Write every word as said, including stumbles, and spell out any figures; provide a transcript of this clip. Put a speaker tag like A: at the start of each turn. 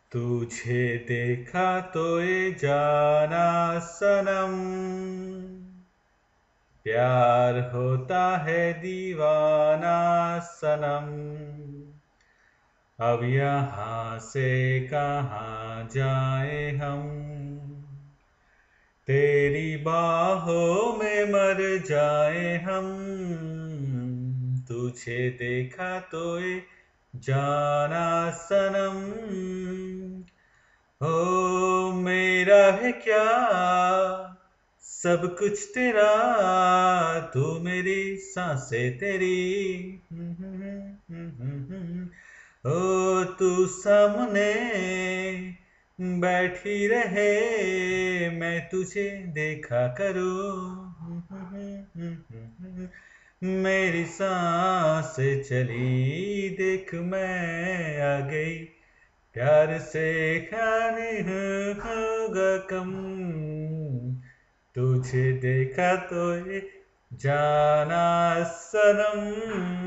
A: तुझे देखा तो ये जाना सनम, प्यार होता है दीवाना सनम। अब यहाँ से कहाँ जाए हम, तेरी बाहों में मर जाए हम। तुझे देखा तो ये जाना सनम, ओ मेरा है क्या सब कुछ तेरा, तू मेरी सांसें तेरी। ओ तू सामने बैठी रहे, मैं तुझे देखा करूं। मेरी सांसें चली देख मैं आ गई, प्यार से खाने होगा कम। तुझे देखा तो ये जाना सनम।